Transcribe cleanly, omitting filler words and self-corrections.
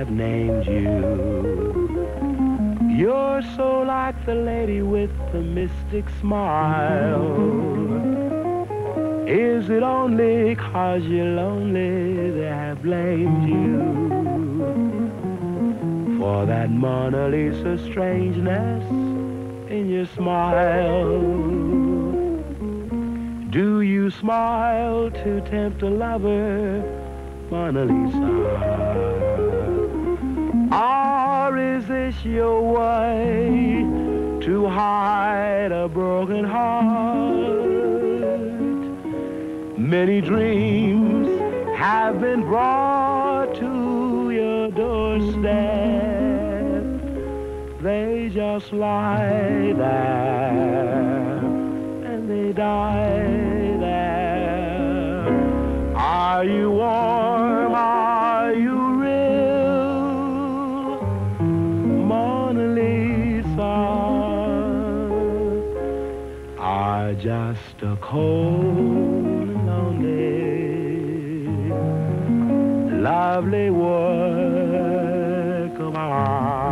that named you. You're so like the lady with the mystic smile. Is it only 'cause you're lonely they have blamed you for that Mona Lisa strangeness in your smile? Do you smile to tempt a lover, Mona Lisa? Or is this your way to hide a broken heart? Many dreams have been brought to your doorstep. They just lie there and they die there. Are you warm? Are you real, Mona Lisa? Are just a cold, lonely, lovely work of art.